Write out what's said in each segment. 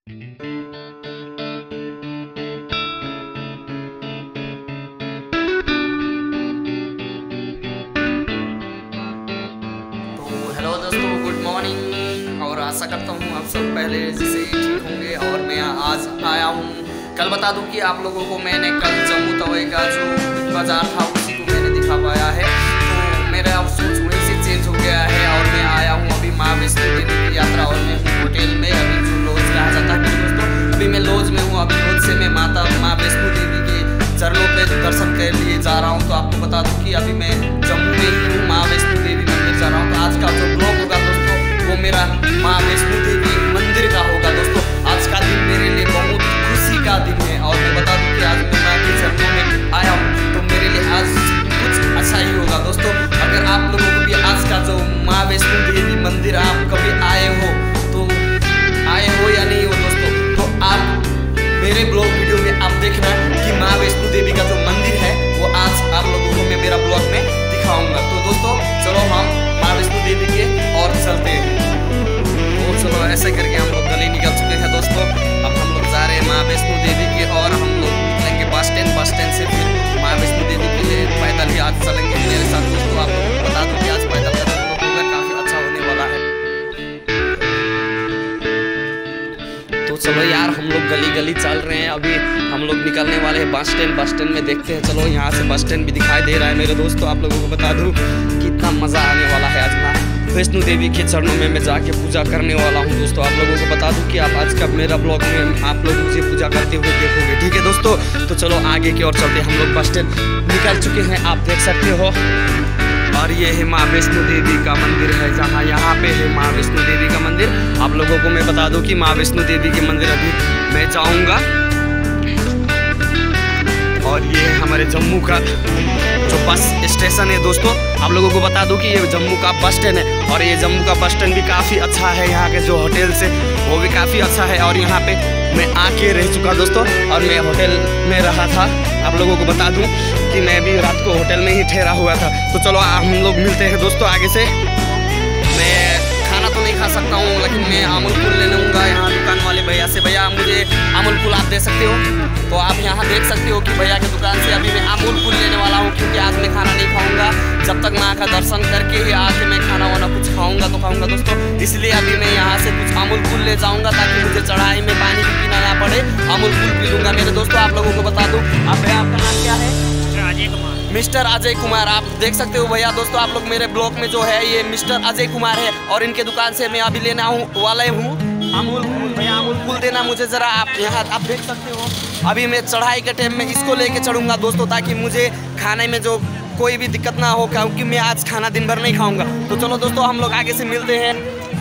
Hello दोस्तों, good morning. और आशा करता हूँ आप सब पहले से ठीक होंगे। और मैं आज आया हूँ, कल बता दूँ कि आप लोगों को मैंने कल जम्मू तवई का जो बाजार था उसी को मैंने दिखा पाया है। तो मेरा अब सोच वहीं से चेंज हो गया है और मैं आया हूँ अभी माँ वैष्णो देवी की यात्रा। और मैं हूँ होटल में, अभी जो लॉज कहा जाता है दोस्तों, अभी मैं लॉज में हूँ। अभी लॉज से मैं माँ वैष्णो देवी के चरणों पे दर्शन के लिए जा रहा हूँ। तो आपको बता दूँ कि अभी मैं जम्मू में ही हूँ, माँ वैष्णो देवी मंदिर जा रहा हूँ। तो आज का जो ब्लॉग होगा दोस्तों वो मेरा माँ वैष्णो देवी मंदिर का होगा दोस्तों। आज का दिन मेरे लिए बहुत खुशी का दिन है और मैं बता दूँ कि आज मैं माँ के चरणों में आया हूँ तो मेरे लिए आज कुछ अच्छा ही होगा दोस्तों। अगर आप लोगों को भी आज का जो माँ वैष्णो देवी मंदिर आप कभी आए हो या नहीं हो दोस्तों, तो आप मेरे ब्लॉग वीडियो में आप देखना कि माँ वैष्णो देवी का जो मंदिर है वो आज आप लोगों को मैं मेरा ब्लॉग में दिखाऊंगा। तो दोस्तों चलो हम माँ वैष्णो देवी के और चलते हैं। तो चलो ऐसे करके हम लोग गली निकल चुके हैं दोस्तों। अब हम लोग जा रहे हैं माँ वैष्णो देवी के और हम लोग निकलेंगे बस स्टैंड से फिर माँ वैष्णो देवी के लिए पैदल ही आज चलेंगे मेरे साथ दोस्तों। आप लोगों को बता दूँ कि आज पैदल का होगा, काफ़ी अच्छा होने वाला है। तो चलो यार, हम लोग गली गली चल रहे हैं। अभी हम लोग निकलने वाले हैं बस स्टैंड में देखते हैं। चलो यहाँ से बस स्टैंड भी दिखाई दे रहा है मेरे दोस्तों। आप लोगों को बता दूँ कितना मज़ा आने वाला है। आज माँ वैष्णो देवी के चरणों में मैं जाके पूजा करने वाला हूँ दोस्तों। आप लोगों को बता दूँ कि आप आज का मेरा ब्लॉग में आप लोग मुझे पूजा करते हुए देखोगे, ठीक है दोस्तों। तो चलो आगे की ओर चलते हैं। हम लोग बस स्टैंड निकल चुके हैं, आप देख सकते हो। और ये है माँ वैष्णो देवी का मंदिर है, जहाँ यहाँ पे है माँ वैष्णो देवी का मंदिर। आप लोगों को मैं बता दूं कि माँ वैष्णो देवी के मंदिर अभी मैं जाऊंगा। और ये है हमारे जम्मू का जो बस स्टेशन है दोस्तों। आप लोगों को बता दूं कि ये जम्मू का बस स्टैंड है और ये जम्मू का बस स्टैंड भी काफ़ी अच्छा है। यहाँ के जो होटल्स है वो भी काफ़ी अच्छा है। और यहाँ पे मैं आके रह चुका दोस्तों और मैं होटल में रहा था। आप लोगों को बता दूं कि मैं भी रात को होटल में ही ठहरा हुआ था। तो चलो हम लोग मिलते हैं दोस्तों आगे से। मैं खाना तो नहीं खा सकता हूँ लेकिन मैं अमूल कूल ले लूँगा यहाँ दुकान वाले भैया से। भैया मुझे अमूल कूल आप दे सकते हो? तो आप यहाँ देख सकते हो कि भैया की दुकान से अभी मैं अमूल कूल लेने वाला हूँ, क्योंकि आज मैं खाना नहीं खाऊँगा। जब तक माँ का दर्शन करके ही आके मैं खाना वाना कुछ खाऊँगा तो खाऊँगा दोस्तों। इसलिए अभी मैं यहाँ से कुछ अमूल कूल ले जाऊँगा ताकि मुझे चढ़ाई में पानी भी पीना ना पड़े। अमूल कूल पी लूँगा मेरे दोस्तों। आप लोगों को बता दूँ, भैया आपका नाम क्या है? मिस्टर अजय कुमार। आप देख सकते हो भैया दोस्तों, आप लोग मेरे ब्लॉग में जो है ये मिस्टर अजय कुमार है और इनके दुकान से मैं अभी लेना वाला हूँ अमूल कूल। भैया अमूल कूल देना मुझे ज़रा। आप यहाँ आप देख सकते हो अभी मैं चढ़ाई के टाइम में इसको लेके चढ़ूँगा दोस्तों, ताकि मुझे खाने में जो कोई भी दिक्कत ना हो, क्योंकि मैं आज खाना दिन भर नहीं खाऊँगा। तो चलो दोस्तों हम लोग आगे से मिलते हैं।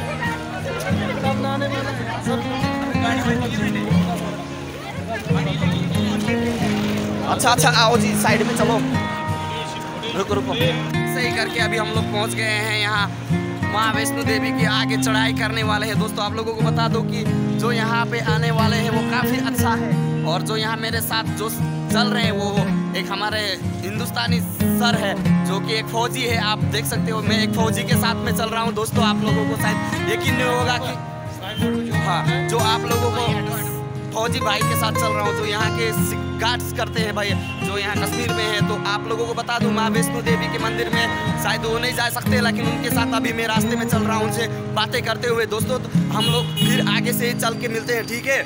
अच्छा आओ जी, साइड में चलो, रुको। सही करके अभी हम लोग पहुंच गए हैं यहाँ माँ वैष्णो देवी के आगे चढ़ाई करने वाले हैं दोस्तों। आप लोगों को बता दो कि जो यहाँ पे आने वाले हैं वो काफ़ी अच्छा है। और जो यहाँ मेरे साथ जो चल रहे हैं वो एक हमारे हिंदुस्तानी सर है जो कि एक फौजी है। आप देख सकते हो मैं एक फौजी के साथ में चल रहा हूँ दोस्तों। आप लोगों को शायद यकीन नहीं होगा कि हाँ, जो आप लोगों को फौजी भाई के साथ चल रहा हूँ जो यहाँ के गार्ड्स करते हैं भाई, जो यहाँ कश्मीर में है। तो आप लोगों को बता दूँ माँ वैष्णो देवी के मंदिर में शायद वो नहीं जा सकते, लेकिन उनके साथ अभी मैं रास्ते में चल रहा हूँ उनसे बातें करते हुए दोस्तों। तो हम लोग फिर आगे से चल के मिलते हैं, ठीक है?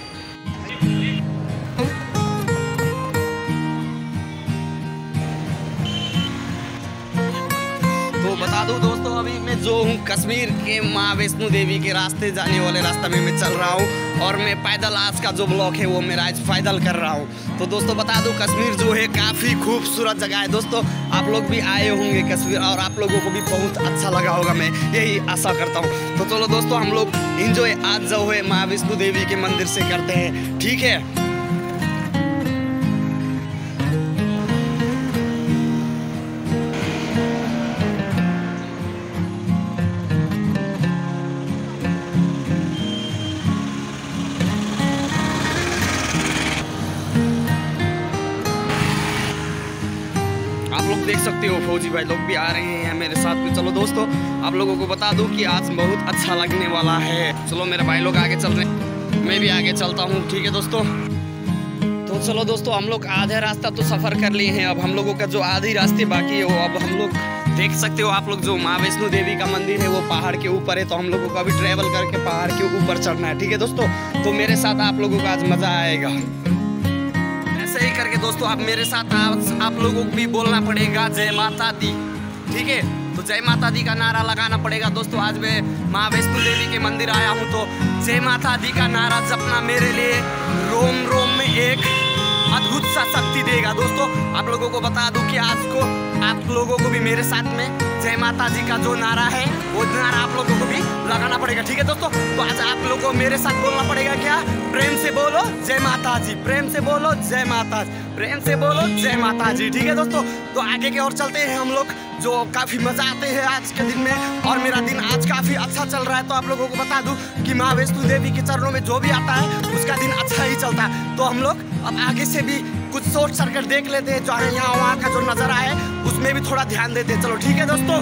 तो बता दूं दोस्तों, अभी मैं जो हूँ कश्मीर के माँ वैष्णो देवी के रास्ते जाने वाले रास्ते में मैं चल रहा हूँ और मैं पैदल आज का जो ब्लॉग है वो मेरा आज पैदल कर रहा हूँ। तो दोस्तों बता दूं कश्मीर जो है काफ़ी खूबसूरत जगह है दोस्तों। आप लोग भी आए होंगे कश्मीर और आप लोगों को भी बहुत अच्छा लगा होगा, मैं यही आशा करता हूँ। तो चलो दोस्तों हम लोग इंजॉय आज जो है माँ वैष्णो देवी के मंदिर से करते हैं, ठीक है? देख सकते हो फौजी भाई लोग भी आ रहे हैं मेरे साथ में। चलो दोस्तों आप लोगों को बता दूं कि आज बहुत अच्छा लगने वाला है। चलो मेरे भाई लोग आगे चल रहे हैं, मैं भी आगे चलता हूँ। ठीक है दोस्तों, तो चलो दोस्तों, हम लोग आधे रास्ता तो सफ़र कर लिए हैं। अब हम लोगों का जो आधी रास्ते बाकी है वो अब हम लोग देख सकते हो आप लोग, जो माँ वैष्णो देवी का मंदिर है वो पहाड़ के ऊपर है। तो हम लोगों को अभी ट्रैवल करके पहाड़ के ऊपर चढ़ना है। ठीक है दोस्तों, तो मेरे साथ आप लोगों का आज मज़ा आएगा। ऐसे ही करके दोस्तों आप मेरे साथ आप लोगों को भी बोलना पड़ेगा जय माता दी। ठीक है, तो जय माता दी का नारा लगाना पड़ेगा दोस्तों। आज मैं माँ वैष्णो देवी के मंदिर आया हूँ, तो जय माता दी का नारा जपना मेरे लिए रोम रोम में एक अद्भुत सा शक्ति देगा। दोस्तों आप लोगों को बता दूं कि आज को आप लोगों को भी मेरे साथ में जय माता जी का जो नारा है वो नारा आप लोगों को भी लगाना पड़ेगा। ठीक है दोस्तों, तो आज आप लोगों को मेरे साथ बोलना पड़ेगा क्या? प्रेम से बोलो जय माता जी, प्रेम से बोलो जय माता जी, प्रेम से बोलो जय माता जी। ठीक है दोस्तों, तो आगे की ओर चलते हैं हम लोग, जो काफ़ी मज़ा आते हैं आज के दिन में, और मेरा दिन आज काफ़ी अच्छा चल रहा है। तो आप लोगों को बता दूं कि माँ वैष्णो देवी के चरणों में जो भी आता है उसका दिन अच्छा ही चलता है। तो हम लोग अब आगे से भी कुछ सोच सर्कल देख लेते हैं, जो यहाँ वहाँ का जो नज़ारा है उसमें भी थोड़ा ध्यान देते हैं। चलो ठीक है दोस्तों,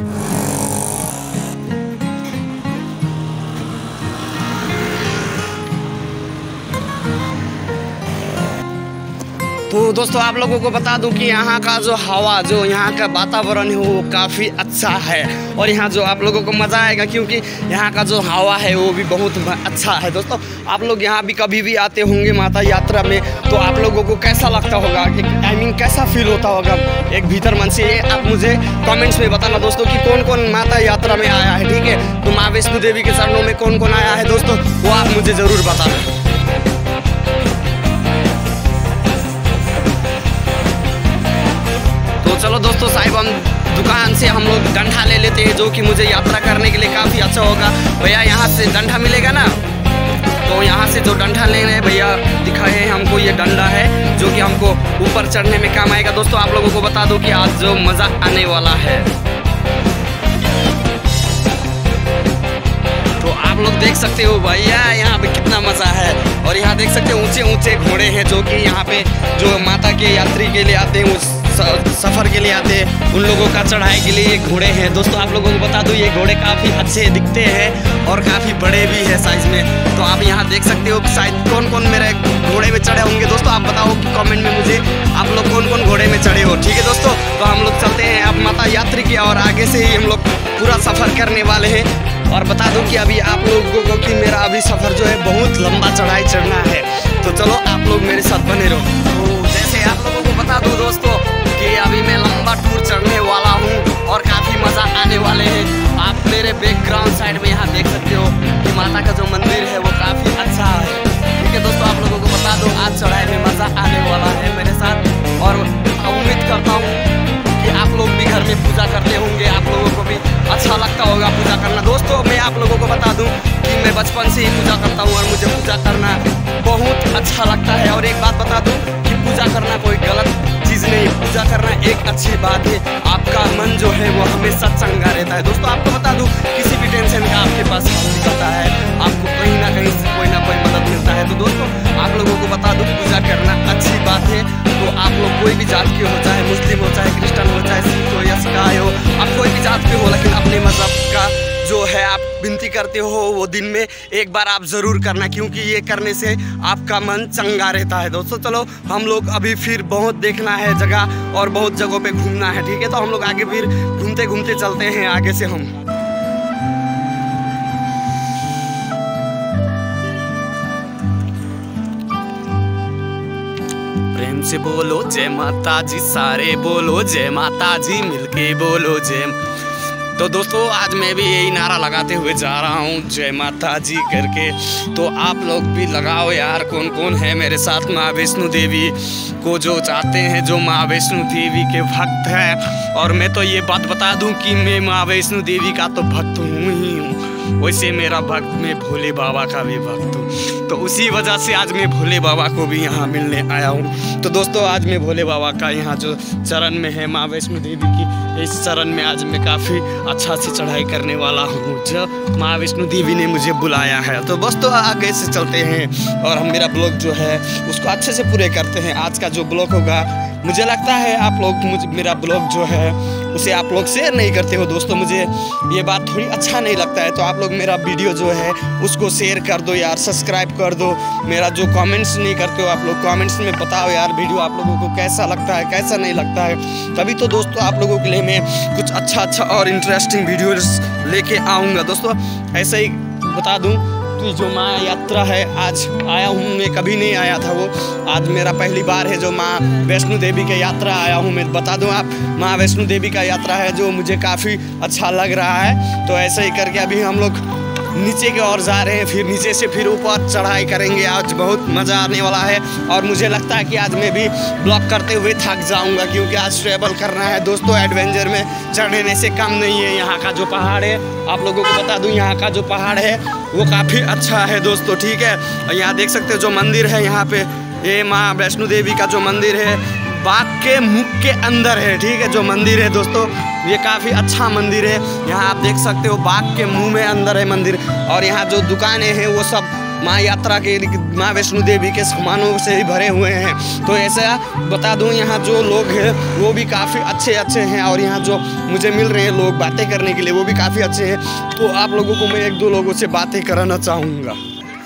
तो दोस्तों आप लोगों को बता दूं कि यहाँ का जो हवा, जो यहाँ का वातावरण है वो काफ़ी अच्छा है, और यहाँ जो आप लोगों को मज़ा आएगा क्योंकि यहाँ का जो हवा है वो भी बहुत अच्छा है। दोस्तों आप लोग यहाँ भी कभी भी आते होंगे माता यात्रा में, तो आप लोगों को कैसा लगता होगा, आई मीन कैसा फील होता होगा एक भीतर मन से, ये आप मुझे कमेंट्स में बताना दोस्तों कि कौन कौन माता यात्रा में आया है। ठीक है, तो माँ वैष्णो देवी के चरणों में कौन कौन आया है दोस्तों, वो आप मुझे ज़रूर बताना। चलो दोस्तों, साहिब हम दुकान से हम लोग डंडा ले लेते हैं, जो कि मुझे यात्रा करने के लिए काफ़ी अच्छा होगा। भैया यहाँ से डंडा मिलेगा ना, तो यहाँ से जो डंडा ले रहे हैं भैया दिखाए हैं हमको, ये डंडा है जो कि हमको ऊपर चढ़ने में काम आएगा। दोस्तों आप लोगों को बता दो कि आज जो मज़ा आने वाला है, तो आप लोग देख सकते हो भैया यहाँ पे कितना मज़ा है। और यहाँ देख सकते हो ऊंचे ऊंचे घोड़े हैं, जो कि यहाँ पे जो माता के यात्री के लिए आते हैं, उस सफ़र के लिए आते हैं, उन लोगों का चढ़ाई के लिए ये घोड़े हैं। दोस्तों आप लोगों को बता दूं ये घोड़े काफ़ी अच्छे दिखते हैं और काफ़ी बड़े भी है साइज़ में। तो आप यहाँ देख सकते हो शायद कौन कौन मेरे घोड़े में चढ़े होंगे। दोस्तों आप बताओ कि कमेंट में मुझे आप लोग कौन कौन घोड़े में चढ़े हो। ठीक है दोस्तों, तो हम लोग चलते हैं अब माता यात्री की, और आगे से ही हम लोग पूरा सफ़र करने वाले हैं। और बता दूं कि अभी आप लोगों को कि मेरा अभी सफ़र जो है बहुत लंबा चढ़ाई चढ़ना है, तो चलो आप लोग मेरे साथ बने रहो। तो जैसे आप लोगों को बता दूं दोस्तों कि अभी मैं लंबा टूर चढ़ने वाला हूँ और काफ़ी मज़ा आने वाले हैं। आप मेरे बैकग्राउंड साइड में यहाँ देख सकते हो कि माता का जो मंदिर है वो काफ़ी अच्छा है। ठीक है दोस्तों, आप लोगों को बता दो आज चढ़ाई में मज़ा आने वाला है मेरे साथ, और उम्मीद करता हूँ कि आप लोग भी घर में पूजा करते होंगे, आप लोगों को भी अच्छा लगता होगा पूजा करना। दोस्तों मैं आप लोगों को बता दूं कि मैं बचपन से ही पूजा करता हूं और मुझे पूजा करना बहुत अच्छा लगता है। और एक बात बता दूं कि पूजा करना कोई गलत चीज़ नहीं, पूजा करना एक अच्छी बात है। आपका मन जो है वो हमेशा चंगा रहता है। दोस्तों आपको बता दूं किसी भी टेंशन का आपके पास हल निकलता है, आपको कहीं ना कहीं से कोई ना कोई मदद मिलता है। तो दोस्तों आप लोगों को बता दूं पूजा करना अच्छी बात है। तो आप लोग कोई भी जात के हो, चाहे मुस्लिम हो, चाहे क्रिश्चियन हो, चाहे सिख हो या ईसाई हो, आप कोई भी जात के हो, लेकिन अपने मज़हब का जो है आप विनती करते हो वो दिन में एक बार आप ज़रूर करना, क्योंकि ये करने से आपका मन चंगा रहता है। दोस्तों चलो हम लोग अभी फिर बहुत देखना है जगह और बहुत जगहों पे घूमना है। ठीक है, तो हम लोग आगे फिर घूमते घूमते चलते हैं आगे से हम। प्रेम से बोलो जय माता जी, सारे बोलो जय माता जी, मिलके बोलो जय। तो दोस्तों आज मैं भी यही नारा लगाते हुए जा रहा हूँ जय माता जी करके। तो आप लोग भी लगाओ यार, कौन कौन है मेरे साथ माँ वैष्णो देवी को जो चाहते हैं, जो माँ वैष्णो देवी के भक्त हैं। और मैं तो ये बात बता दूं कि मैं माँ वैष्णो देवी का तो भक्त हूँ ही हूँ, वैसे मेरा भक्त मैं भोले बाबा का भी भक्त हूँ। तो उसी वजह से आज मैं भोले बाबा को भी यहाँ मिलने आया हूँ। तो दोस्तों आज मैं भोले बाबा का यहाँ जो चरण में है माँ वैष्णो देवी की, इस चरण में आज मैं काफ़ी अच्छा से चढ़ाई करने वाला हूँ, जो माँ वैष्णो देवी ने मुझे बुलाया है। तो बस तो आगे से चलते हैं और हम मेरा ब्लॉग जो है उसको अच्छे से पूरे करते हैं। आज का जो ब्लॉग होगा मुझे लगता है आप लोग मेरा ब्लॉग जो है उसे आप लोग शेयर नहीं करते हो दोस्तों। मुझे ये बात थोड़ी अच्छा नहीं लगता है, तो आप लोग मेरा वीडियो जो है उसको शेयर कर दो यार, सब्सक्राइब कर दो। मेरा जो कमेंट्स नहीं करते हो आप लोग, कमेंट्स में बताओ यार वीडियो आप लोगों को कैसा लगता है, कैसा नहीं लगता है। तभी तो दोस्तों आप लोगों के लिए मैं कुछ अच्छा और इंटरेस्टिंग वीडियोस लेके आऊँगा दोस्तों। ऐसे ही बता दूँ कि जो माँ यात्रा है आज आया हूँ, मैं कभी नहीं आया था, वो आज मेरा पहली बार है जो माँ वैष्णो देवी की यात्रा आया हूँ। मैं बता दूँ आप, माँ वैष्णो देवी का यात्रा है जो मुझे काफ़ी अच्छा लग रहा है। तो ऐसे ही करके अभी हम लोग नीचे की ओर जा रहे हैं, फिर नीचे से फिर ऊपर चढ़ाई करेंगे। आज बहुत मज़ा आने वाला है और मुझे लगता है कि आज मैं भी ब्लॉग करते हुए थक जाऊंगा, क्योंकि आज ट्रैवल करना है दोस्तों। एडवेंचर में चढ़ने से कम नहीं है। यहाँ का जो पहाड़ है आप लोगों को बता दूं, यहाँ का जो पहाड़ है वो काफ़ी अच्छा है दोस्तों, ठीक है। और यहाँ देख सकते हो जो मंदिर है, यहाँ पे ये माँ वैष्णो देवी का जो मंदिर है बाग के मुख के अंदर है, ठीक है। जो मंदिर है दोस्तों ये काफ़ी अच्छा मंदिर है। यहाँ आप देख सकते हो बाग के मुंह में अंदर है मंदिर। और यहाँ जो दुकानें हैं वो सब माँ यात्रा के, माँ वैष्णो देवी के सामानों से ही भरे हुए हैं। तो ऐसा बता दूँ यहाँ जो लोग हैं वो भी काफ़ी अच्छे हैं, और यहाँ जो मुझे मिल रहे हैं लोग बातें करने के लिए वो भी काफ़ी अच्छे हैं। तो आप लोगों को मैं 1-2 लोगों से बातें कराना चाहूँगा।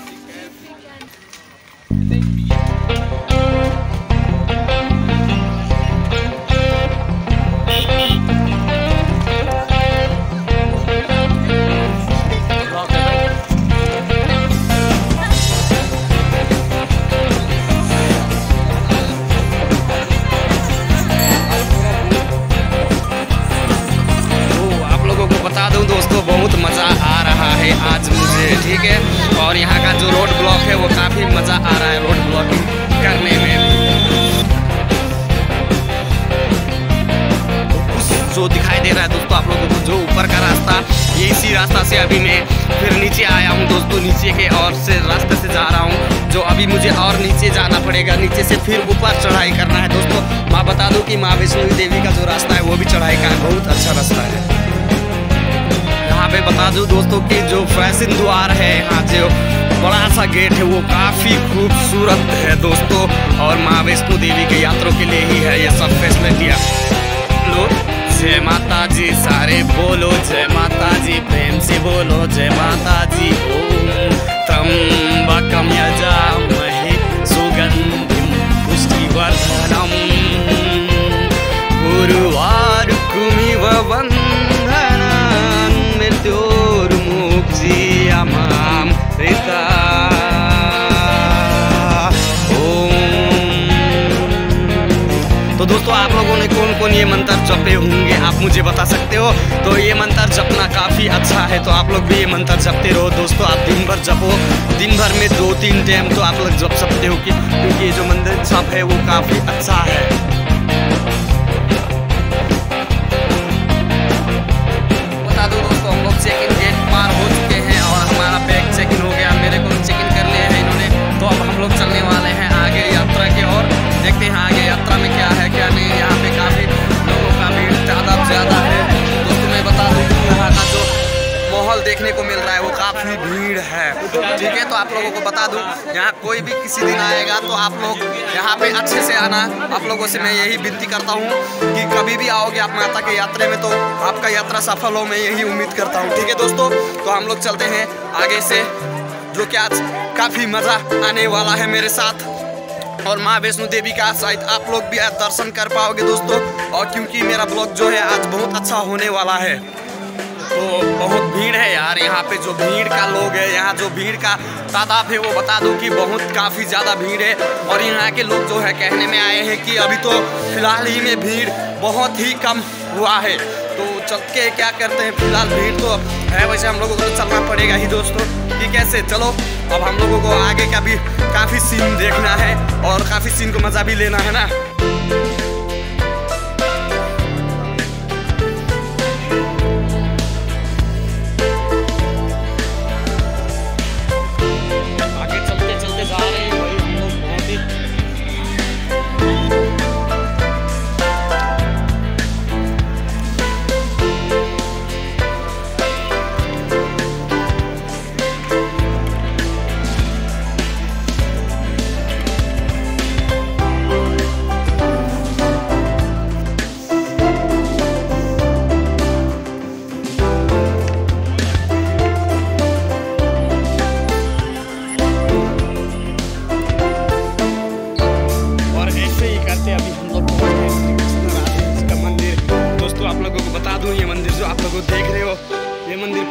दोस्तों बहुत मज़ा आ रहा है आज मुझे, ठीक है। और यहाँ का जो रोड ब्लॉक है वो काफ़ी मज़ा आ रहा है रोड ब्लॉकिंग करने में। जो दिखाई दे रहा है दोस्तों आप लोगों को, जो ऊपर का रास्ता, ये इसी रास्ता से अभी मैं फिर नीचे आया हूँ दोस्तों। नीचे के और से रास्ते से जा रहा हूँ, जो अभी मुझे और नीचे जाना पड़ेगा। नीचे से फिर ऊपर चढ़ाई करना है दोस्तों। मैं बता दूँ कि माँ वैष्णो देवी का जो रास्ता है वो भी चढ़ाई का बहुत अच्छा रास्ता है। यहाँ पे बता दूँ दोस्तों कि जो फैशन द्वार है, यहाँ जो बड़ा सा गेट है वो काफ़ी खूबसूरत है दोस्तों। और माँ वैष्णो देवी के यात्रियों के लिए ही है ये सब फैसिलिटियाँ। लो जय माता जी, सारे बोलो जय माता जी, प्रेम से बोलो जय माता जी। ओम त्र्यंबकम यजामहे सुगंधिं पुष्टिवर्धनम् उर्वारुकमिव बन्धनान् मृत्योर्मुक्षीयमामृता। तो दोस्तों आप लोगों ने कौन ये मंत्र जपे होंगे आप मुझे बता सकते हो। तो ये मंत्र जपना काफ़ी अच्छा है, तो आप लोग भी ये मंत्र जपते रहो दोस्तों। आप दिन भर जपो, दिन भर में 2-3 टाइम तो आप लोग जप सकते हो, क्योंकि ये जो मंत्र जप है वो काफ़ी अच्छा है। बता दो दोस्तों हम लोग चेक इन गेट पार हो चुके हैं और हमारा बैग चेक इन हो गया। मेरे को चेक इन कर लिया है इन्होंने। तो अब हम लोग चलने वाले हैं आगे यात्रा की ओर। देखते हैं आगे यात्रा में क्या है क्या नहीं। यहाँ पे काफ़ी लोगों का भीड़ ज़्यादा है दोस्तों। मैं बता दूँ यहाँ का जो माहौल देखने को मिल रहा है वो काफ़ी भीड़ है, ठीक है। तो आप लोगों को बता दूँ यहाँ कोई भी किसी दिन आएगा तो आप लोग यहाँ पे अच्छे से आना। आप लोगों से मैं यही विनती करता हूँ कि कभी भी आओगे आप माता के यात्रा में तो आपका यात्रा सफल हो, मैं यही उम्मीद करता हूँ, ठीक है दोस्तों। तो हम लोग चलते हैं आगे से, जो कि आज काफ़ी मज़ा आने वाला है मेरे साथ। और माँ वैष्णो देवी का शायद आप लोग भी आज दर्शन कर पाओगे दोस्तों। और क्योंकि मेरा ब्लॉग जो है आज बहुत अच्छा होने वाला है। तो बहुत भीड़ है यार यहाँ पे, जो भीड़ का लोग है, यहाँ जो भीड़ का तादाद है वो बता दूं कि बहुत काफ़ी ज़्यादा भीड़ है। और यहाँ के लोग जो है कहने में आए हैं कि अभी तो फिलहाल ही में भीड़ बहुत ही कम हुआ है। तो चल के क्या करते हैं, फिलहाल भीड़ तो है, वैसे हम लोगों को तो चलना पड़ेगा ही दोस्तों, कि कैसे चलो। अब हम लोगों को आगे का भी काफ़ी सीन देखना है और काफ़ी सीन को मज़ा भी लेना है ना।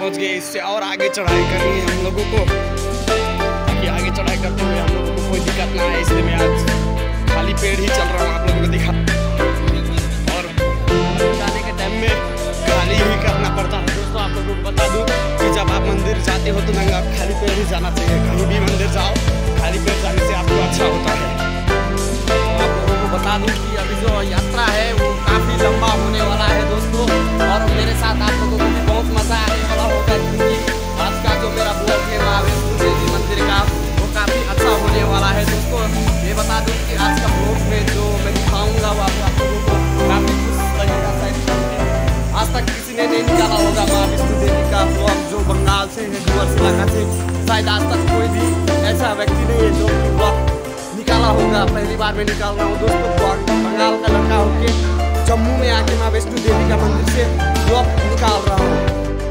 पहुंच गए। इससे और आगे चढ़ाई करनी है हम लोगों को, ताकि आगे चढ़ाई करते हुए हम लोगों को कोई दिक्कत ना आए। इसलिए मैं आज खाली पेड़ ही चल रहा हूँ आप लोगों को दिखा। और जाने के टाइम में खाली ही करना पड़ता है दोस्तों। आप लोगों को बता दूँ कि जब आप मंदिर जाते हो तो नंगा खाली पेड़ ही जाना चाहिए। कहीं भी मंदिर जाओ खाली पेड़ जाने से आपको अच्छा होता है। आप लोगों को बता दूँ कि अभी जो यात्रा है वो काफ़ी लंबा होने वाला है दोस्तों, और मेरे साथ आप लोगों को भी बहुत मज़ा आने वाला होगा, क्योंकि आज का जो मेरा ब्लॉग है वहाँ वैष्णो देवी मंदिर का वो काफ़ी अच्छा होने वाला है दोस्तों। ये बता दूँ कि आज का ब्लॉग में जो मैं दिखाऊँगा वो आप लोगों को काफ़ी खुश लगेगा। शायद आज तक किसी ने नहीं निकाला होगा माँ वैष्णो देवी का ब्लॉग, जो बंगाल से है, डुअर्स इलाका से। शायद आज तक कोई भी ऐसा व्यक्ति नहीं है जो ब्लॉग निकाला होगा। पहली बार मैं निकाल रहा हूँ दोस्तों ब्लॉग। बंगाल का लड़का होके जम्मू में आके माँ वैष्णो देवी का मंदिर से ब्लॉग निकाल रहा हूँ।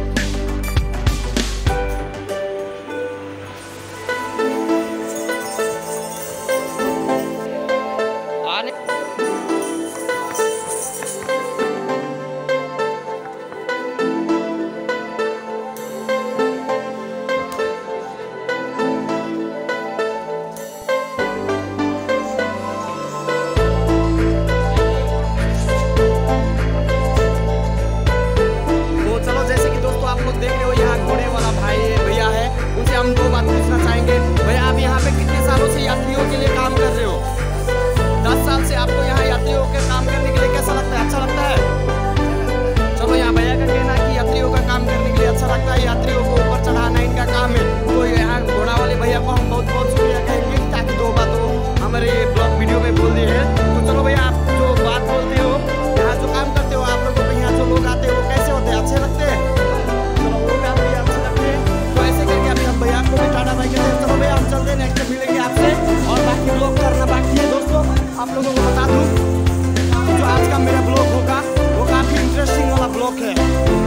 हम दो बात पूछना चाहेंगे। भैया आप यहाँ पे कितने सालों से यात्रियों के लिए काम कर रहे हो? 10 साल से आपको यहाँ यात्रियों के काम करने के लिए कैसा लगता है? अच्छा लगता है? चलो यहाँ भैया का कहना है कि यात्रियों का काम करने के लिए अच्छा लगता है, यात्रियों को ऊपर चढ़ाना इनका काम है। तो यहाँ घोड़ा वाले भैया को हम बहुत बहुत शुक्रिया कहेंगे, ताकि दो बात वो हमारे ब्लॉग वीडियो में बोल दिए हैं। तो चलो भैया आप जो बात बोलते हो, यहाँ जो काम करते हो, आप लोगों को यहाँ जो लोग आते हैं वो कैसे होते हैं? अच्छे लगते हैं? चलो वो काम भी अच्छे लगते हैं। तो ऐसे करके अभी हम भैया को भी टाटा बाय कहते हैं। चलो भैया हम चलते हैं, नेक्स्ट मिलेंगे आपसे, और बाकी ब्लॉग करना बाकी है दोस्तों। आप लोगों को बता दूँ जो आज का मेरा ब्लॉग होगा वो काफ़ी इंटरेस्टिंग वाला ब्लॉग है।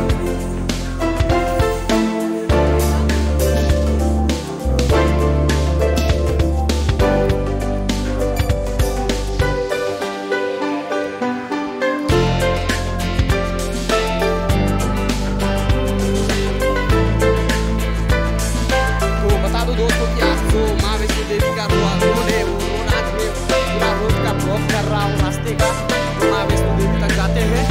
कर रहा हूँ रास्ते का, माँ वैष्णो देवी तक जाते हैं।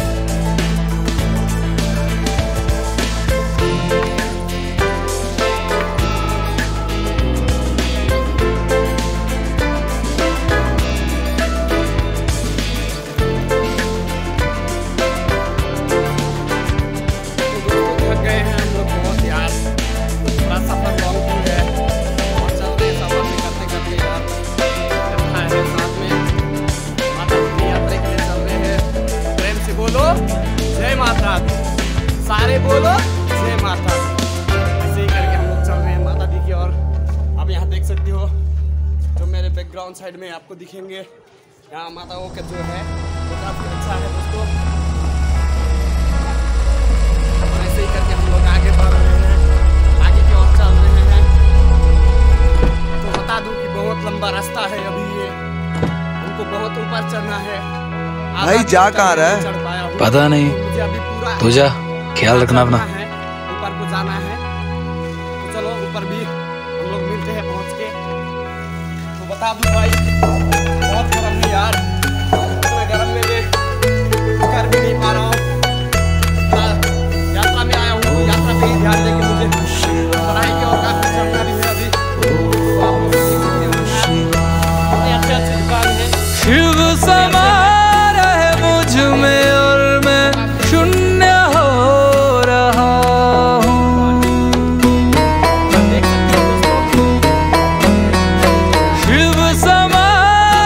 तो दोस्तों थक गए हैं हम लोग बहुत यार, पूरा सफर लॉन्ग टूर है और चल रहे सफर में करते करते यार है साथ में यात्रा के लिए चल रहे हैं। प्रेम से बोलो जय माता दी, सारे बोलो जय माता दी। ऐसे ही करके हम लोग चल रहे हैं माता दी की ओर। आप यहाँ देख सकते हो जो मेरे बैकग्राउंड साइड में आपको दिखेंगे, यहाँ माताओं का जो है वो काफ़ी अच्छा है दोस्तों। ऐसे ही करके हम लोग आगे बढ़ रहे हैं, आगे की ओर चल रहे हैं। तो बता दूं कि बहुत लंबा रास्ता है अभी, ये हमको बहुत ऊपर चढ़ना है। भाई जा कहाँ रहा है पता नहीं, मुझे अभी पूरा तू जा, ख्याल रखना अपना। ऊपर को जाना है, तो चलो ऊपर भी हम लोग मिलते हैं पहुंच के। तो बता दूं भाई बहुत गर्म है यार, इतना गर्म में मैं कर भी नहीं पा रहा हूँ। यात्रा में आया हूँ, यात्रा पे ही ध्यान देके मुझे पढ़ाई की और काफी चढ़ना भी है अभी। तो आप लोग देख सकते हो कितने अच्छे अच्छे दुकान है। शिव समा रहे मुझ में और मैं शून्य हो रहा हूँ। देख सकते हो दोस्तों, शिव समा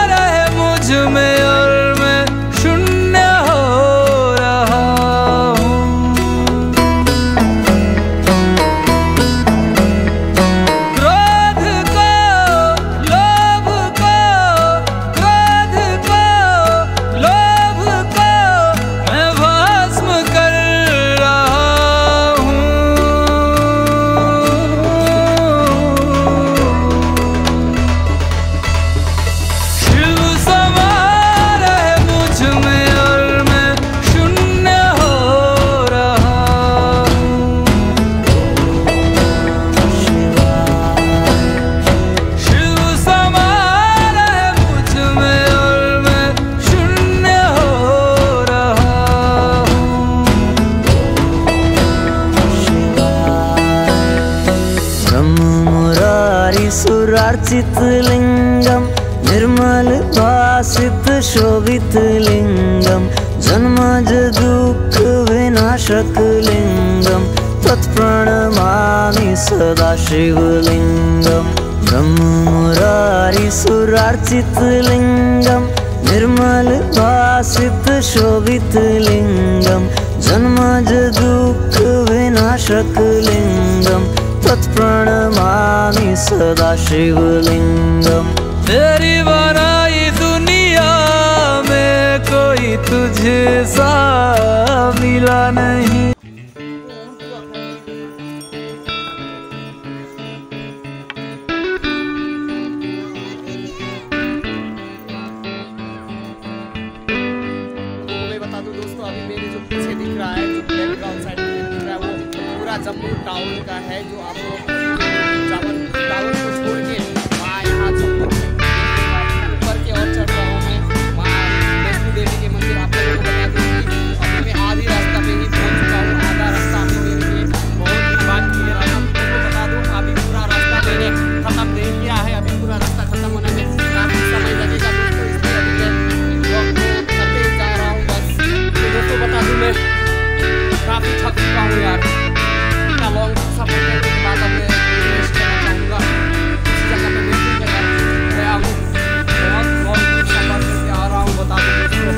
सुरार्चित लिंगम निर्मल भासित शोभित लिंगम जन्मज दुःख विनाशक लिंगम तत्प्रणमामि सदा शिवलिंगम ब्रह्म मुरारी सुरार्चित लिंगम निर्मल भासित शोभित लिंगम जन्मज दुःख विनाशक लिंगम तत्प्रणमामि सदा शिवलिंगम। तेरी बनाई दुनिया में कोई तुझे सा मिला नहीं। दोस्तों अभी मेरे जो पीछे दिख रहा है, जो बैकग्राउंड साइड में दिख रहा है, वो पूरा जम्मू टाउन का है। जो आप लोग टाउन को छोड़ के वहाँ यहाँ जम्मू ऊपर के और चढ़ रहा हूँ मैं, वहाँ वैष्णो देवी के मंदिर। आप लोगों को बता दूँ कि अभी मैं आधी रास्ता पे ही पहुँच चुका हूँ। आधा रास्ता अभी मेरे लिए बहुत ही बाकी है। आप लोगों को बता दूँ अभी पूरा रास्ता मैंने खत्म नहीं किया है। अभी पूरा रास्ता खत्म होने में काफ़ी समय लगेगा दोस्तों, इसलिए अभी मैं ब्लॉग को करते ही जा रहा हूँ। बस दोस्तों बता दूँ मैं काफ़ी थक चुका हूँ यार। इतना लॉन्ग सफर करने के बाद अब मैं रेस्ट करना चाहूँगा। इसी जगह पे गया हूँ, बहुत लॉन्ग सफर करके आ रहा हूँ। बता दूँ दोस्तों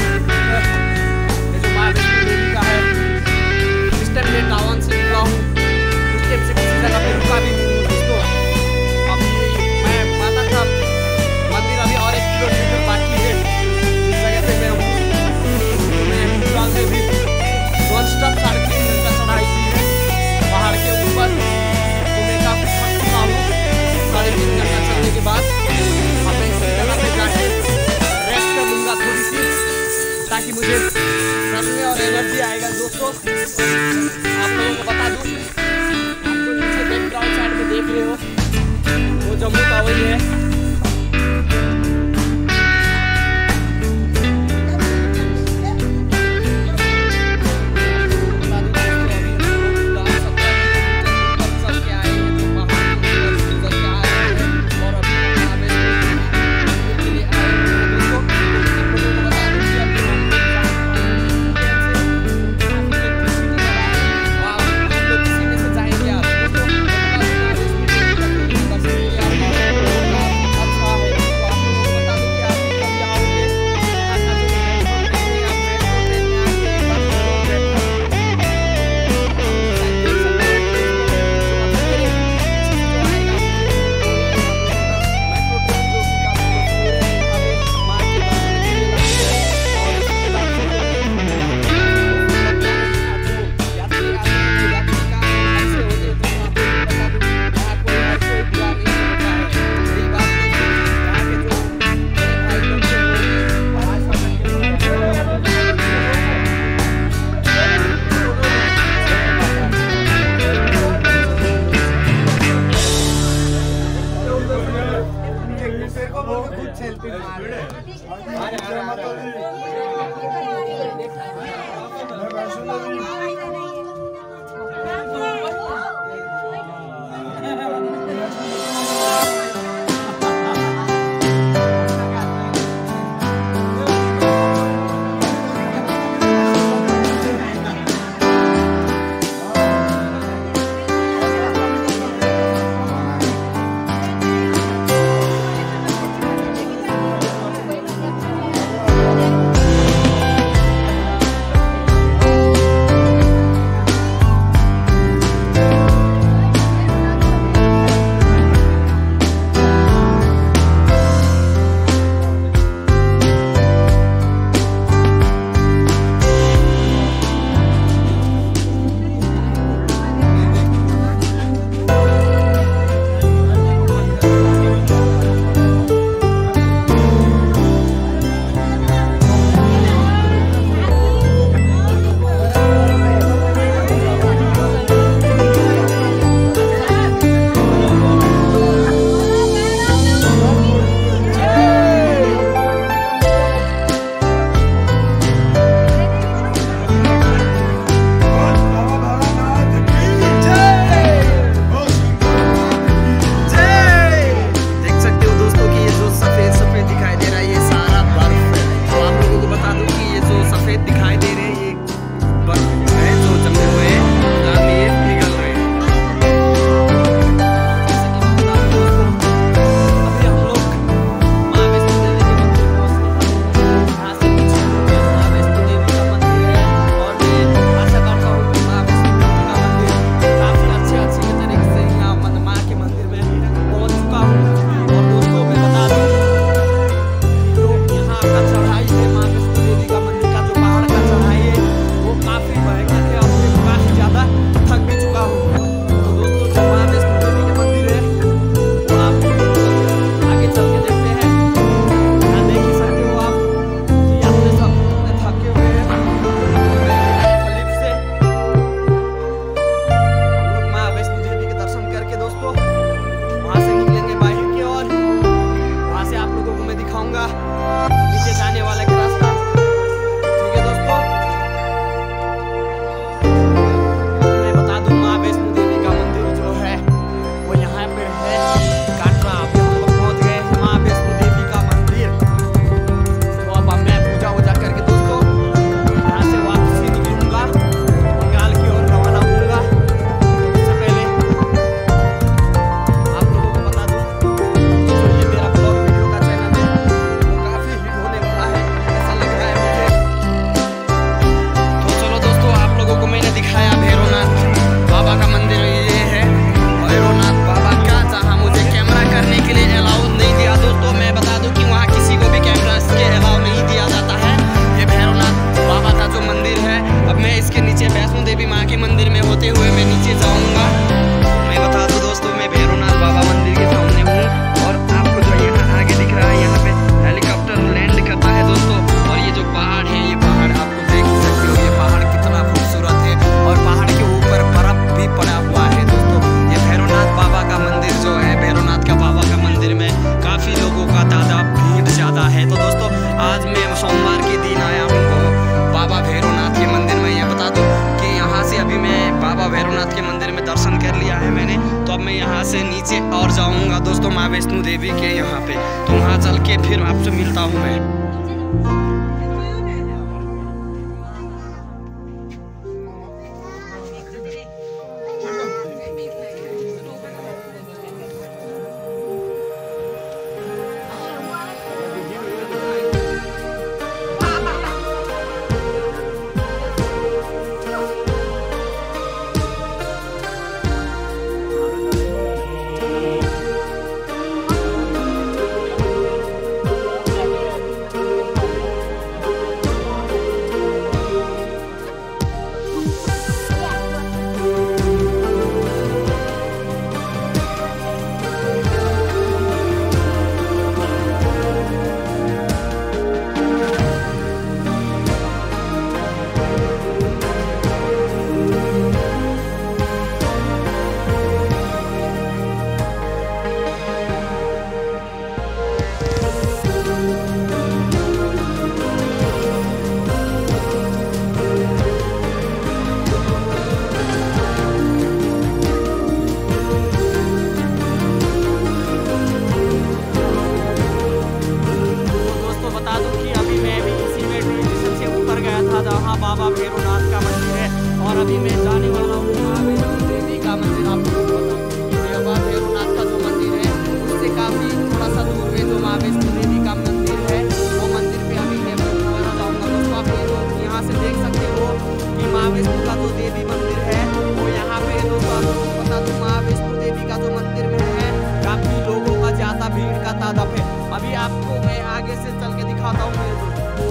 ये जो माँ वैष्णो देवी का है, इस टाइम मैं टाउन से निकला हूँ, उस टाइम से किसी जगह पे रुका भी नहीं हूँ दोस्तों। अभी मैं माता का मंदिर अभी और 1 किलोमीटर बाकी है जिस जगह पे मैं हूँ। मैं फिलहाल में भी नॉन स्टॉप 3.5 किलोमीटर चढ़ाई की है पहाड़ के ऊपर, तो मैं काफ़ी थक चुका हूँ। 3.5 घंटा चलने के बाद अब मैं इसी जगह पे जाके रेस्ट कर लूँगा थोड़ी सी, ताकि मुझे चलने और एनर्जी आएगा दोस्तों। आप लोगों को बता दूँ, आप जो नीचे बैकग्राउंड साइड में देख रहे हो वो जम्मू टाउन है। नीचे और जाऊंगा दोस्तों माँ वैष्णो देवी के यहाँ पे, तो वहाँ चल के फिर आपसे मिलता हूँ मैं। बाबा भैरवनाथ का मंदिर है और अभी मैं जाने वाला हूँ माँ वैष्णो देवी का मंदिर। आप लोगों को बताऊँ बाबा भैरवनाथ का जो मंदिर है उससे काफ़ी थोड़ा सा दूर में जो माँ वैष्णो देवी का मंदिर है वो मंदिर पे अभी मैं दोबारा जाऊँगा। दोस्तों आप लोग यहाँ से देख सकते हो कि माँ वैष्णो का जो देवी मंदिर है वो यहाँ पे दोस्तों आप लोगों को बता दूँ माँ वैष्णो देवी का जो मंदिर में है काफ़ी लोगों का ज़्यादा भीड़ का तादाद है। अभी आपको मैं आगे से चल के दिखाता हूँ।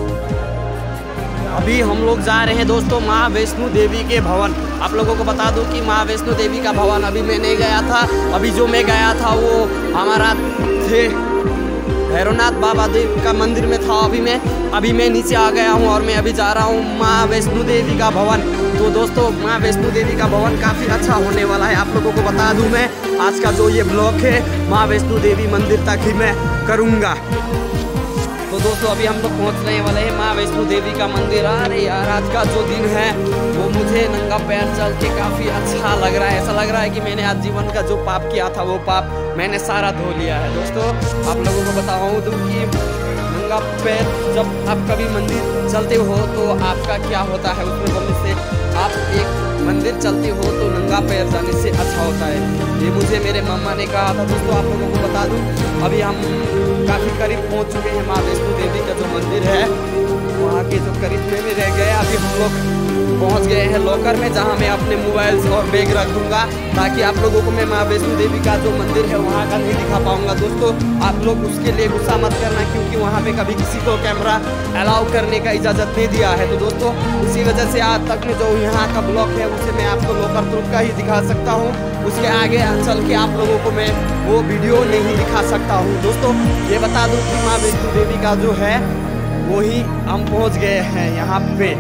अभी हम लोग जा रहे हैं दोस्तों माँ वैष्णो देवी के भवन। आप लोगों को बता दूं कि माँ वैष्णो देवी का भवन अभी मैं नहीं गया था, अभी जो मैं गया था वो हमारा थे भैरवनाथ बाबा देव का मंदिर में था। अभी मैं नीचे आ गया हूँ और मैं अभी जा रहा हूँ माँ वैष्णो देवी का भवन। तो दोस्तों माँ वैष्णो देवी का भवन काफ़ी अच्छा होने वाला है। आप लोगों को बता दूँ मैं आज का जो ये ब्लॉग है माँ वैष्णो देवी मंदिर तक ही मैं करूँगा। तो दोस्तों अभी हम लोग पहुंचने वाले हैं माँ वैष्णो देवी का मंदिर। अरे यार आज का जो दिन है वो मुझे नंगा पैर चल के काफ़ी अच्छा लग रहा है। ऐसा लग रहा है कि मैंने आज जीवन का जो पाप किया था वो पाप मैंने सारा धो लिया है। दोस्तों आप लोगों को बताऊँ तो कि नंगा पैर जब आप कभी मंदिर चलते हो तो आपका क्या होता है उसमें बोलने से आप एक मंदिर चलते हो तो नंगा पैर जाने से अच्छा होता है। ये मुझे मेरे मम्मा ने कहा था। दोस्तों आप लोगों को बता दूं अभी हम काफ़ी करीब पहुंच चुके हैं माँ वैष्णो देवी का जो मंदिर है वहाँ के जो करीब में भी रह गए। अभी हम लोग पहुँच गए हैं लॉकर में जहाँ मैं अपने मोबाइल्स और बैग रख दूँगा ताकि आप लोगों को मैं माँ वैष्णो देवी का जो मंदिर है वहाँ का नहीं दिखा पाऊँगा। दोस्तों आप लोग उसके लिए गुस्सा मत करना क्योंकि वहाँ पे कभी किसी को कैमरा अलाउ करने का इजाज़त नहीं दिया है। तो दोस्तों इसी वजह से आज तक में जो यहाँ का ब्लॉक है उसे मैं आपको लॉकर प्रूफ का ही दिखा सकता हूँ। उसके आगे चल के आप लोगों को मैं वो वीडियो नहीं दिखा सकता हूँ। दोस्तों ये बता दूँ कि माँ वैष्णो देवी का जो है वही हम पहुँच गए हैं यहाँ पे।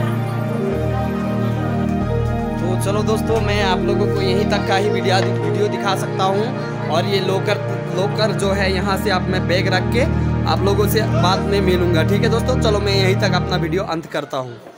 तो चलो दोस्तों मैं आप लोगों को यहीं तक का ही वीडियो दिखा सकता हूँ और ये लॉकर जो है यहाँ से आप मैं बैग रख के आप लोगों से बाद में मिलूँगा। ठीक है दोस्तों चलो मैं यहीं तक अपना वीडियो अंत करता हूँ।